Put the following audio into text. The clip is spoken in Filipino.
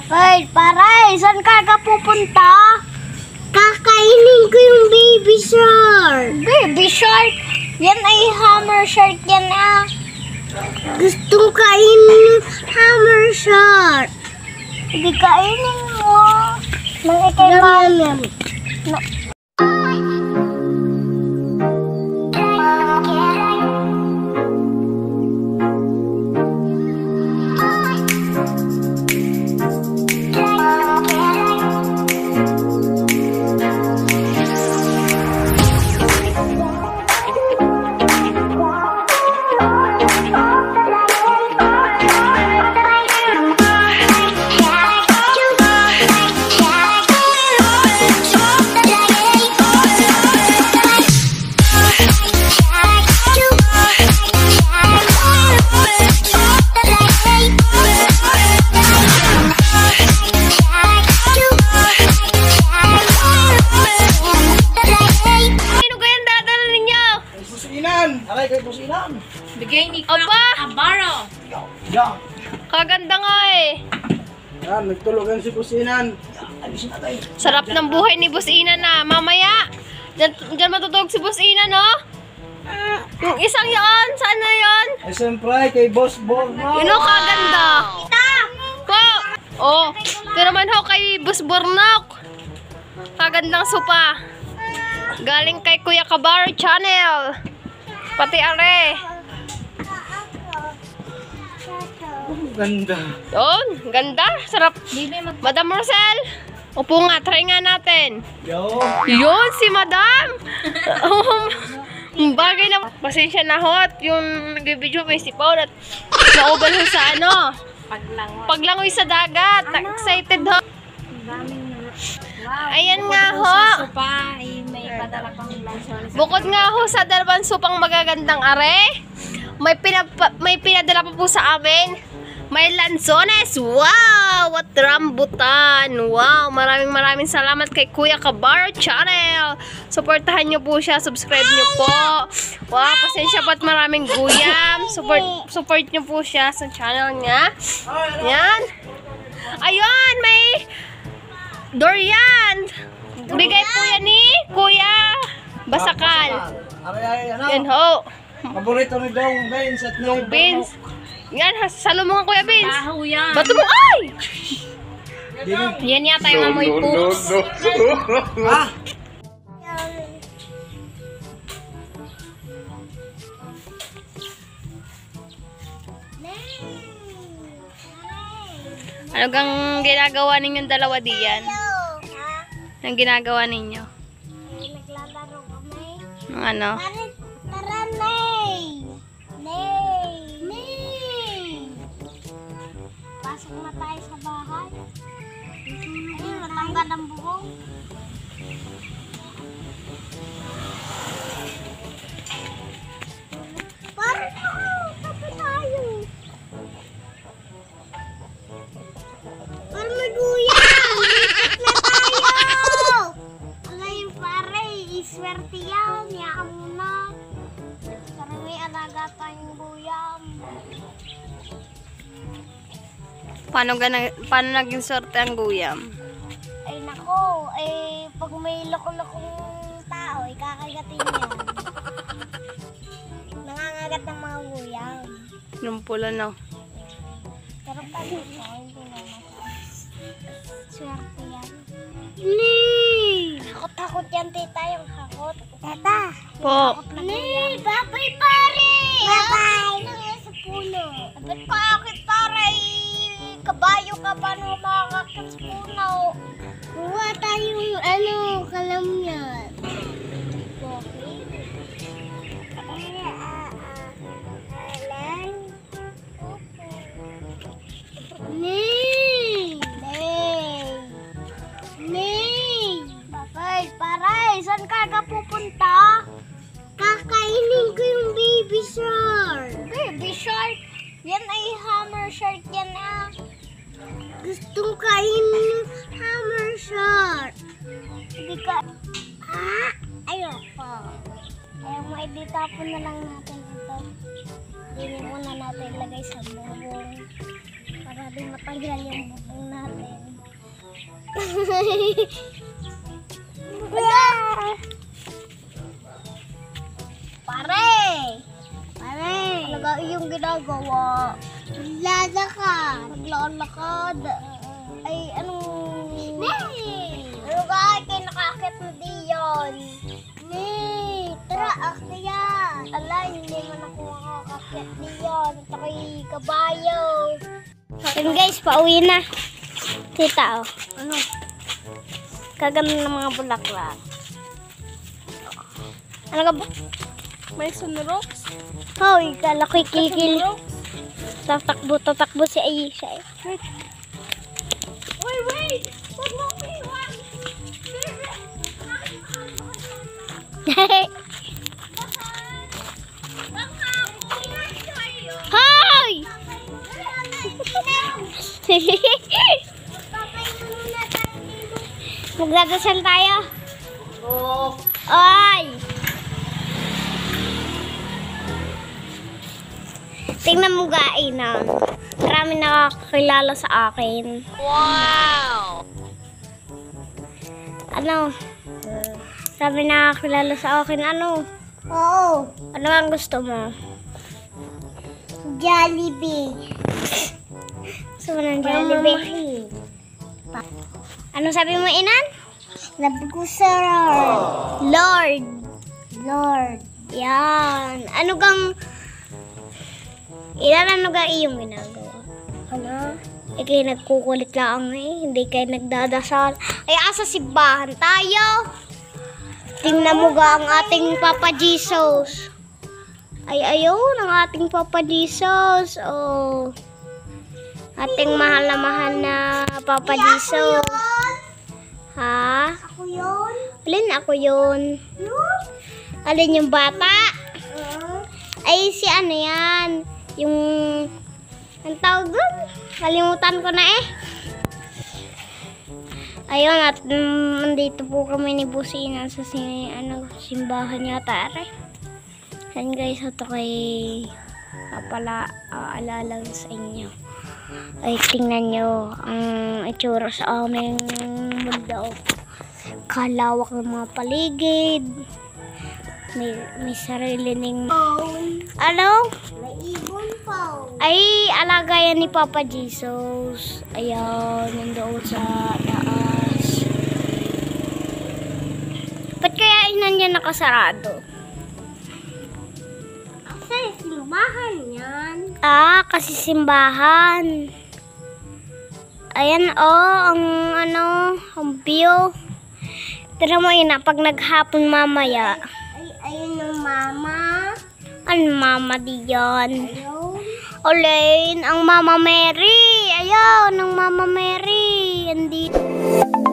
Wait, paray, saan ka pupunta? Kakainin ko yung baby shark. Baby shark? Yan ay hammer shark yan ah. Gustong kainin yung hammer shark. Hindi kainin mo. Nang ikay yum. Aray kay pusinan. Bigay ni Kabaro. Ya. Kaganda nga eh. Yan, nagtulugan si pusinan. Sarap ng buhay ni Boss Inan na. Mamaya, dyan matutulog si Boss Inan, no? Yung isang yon, saan na yon? Eh, siyempre, kay Boss Borno. Yun o, kaganda. Ko! Oh, ito naman ho kay Boss Bornok. Kagandang sopa. Galing kay Kuya Kabaro Channel. Pati are. Ganda. Yun, ganda. Sarap. Madam Rosel, upo nga, try nga natin. Yo. Yun, si Madam. Bagay na. Pasensya na hot. Yung nag-video may sipaw at na-oval ho sa ano. Paglangoy sa dagat. Excited ho. Ayan nga ho. Bukod nga ho sa dalawang supang magagandang are, may pinadala pa po sa amin. May lansones. Wow! At rambutan. Wow! Maraming salamat kay Kuya Kabaro Channel. Suportahan nyo po siya. Subscribe nyo po. Wow! Pasensya po at maraming guyam. Support nyo po siya sa channel niya. Yan. Ayun! May durian. Bigay po yan ni Kuya Basakal. Aray, ano? Yan ho. Paborito ni Dong Beans at Yung beans. Yan, salo mo nga Kuya Beans. Baho yan. Bato mo, ay! Yan yata yung amoy poops. Ah! Ano gang ginagawa ninyong dalawa diyan? Anong ginagawa ninyo? Naglalaro kami. Ng ano? Tara, Nay! Nay! Pasok na tayo sa bahay. Ayun, matanggal ang buhok. Parang tabi tayo. Parang maguyang! Lipat na tayo! Ngayon pare, iswerte yan. Yaan mo na. Parang may alaga tayong guyam. Paano naging sorte ang guyam? Ay nako, pag may loko-lokong tao, kakagatin yan. Nangangagat ng mga guyam. Yung pula no. Pero pag ito, hindi naman. Swerte yan. Ni! Takot-takot yan, tita, yung hakot. Teta! Po. Ni! Babay, pare! Babay! Sa puno. Ba't kakakit, pare? Kabayo ka pa nung makakakit sa puno. Kuha tayong, kalam yan. Saan ka pupunta? Kakainin ko yung baby shark. Baby shark? Yan ay hammer shark yan ah. Gustong kainin yung hammer shark. Hindi ka... Ah! Ayoko. Ayaw mo, itapon na lang natin ito. Hindi muna natin ilagay sa bubong. Para di matanggal yung bubong natin. Pare! Ano ga iyong ginagawa? Naglalakad. Ay, anong... Ano ga? Kayo nakakit mo diyon. Tara, akyan. Ala, hindi man ako makakakit diyon. At ako'y kabayo. Yun guys, pauwi na. Tita, oh. Ano? Kaganda ng mga bulaklak. Ano ka ba? May sunrocks. Hoy, kala ko'y kikil. Tatakbo si Aisha. Wait! Huwag mo ko iwan! Hoy! Magdadasal tayo. Ay! Tingnan mo guys na marami nakakakilala sa akin. Wow! Ano? Marami nakakakilala sa akin. Ano? Oo. Ano ang gusto mo? Jollibee. Gusto mo ng Jollibee? Ano sabi mo, Inan? Sabi ko, sir. Lord. Yan. Ano gang... Ilan ano ga iyong ginagawa? Ano? Kayo nagkukulit lang eh. Hindi kayo nagdadasal. Ay, asa simbahan tayo. Tingnan mo ga ang ating Papa Jesus. Ay, ayun ang ating Papa Jesus. Oh. Ating mahal na Papa Jesus. Ha? Ako yun? Alin ako yun? Alin yung bata? Ay, si ano yan? Yung, ang tawag doon? Kalimutan ko na eh. Ayun, at nandito po kami ni Busina sa simbahan yata rin. Yan guys, ito kay aalala sa inyo. Ay, tingnan nyo ang itsura sa aming mundo. Kalawak ng mga paligid. May sarili ning... Ano? May ibon pa. Ay, alaga yan ni Papa Jesus. Ayan, nandoon sa taas. Ba't kaya inan niya nakasarado? Kasi simbahan yan. Ah, kasi simbahan. Ayan, oh, ang view. Tira mo yun, pag naghapon mamaya. Ayun yung mama. Ang mama diyan. Ayun. Ang Mama Mary. Ayun, ang Mama Mary. Andito.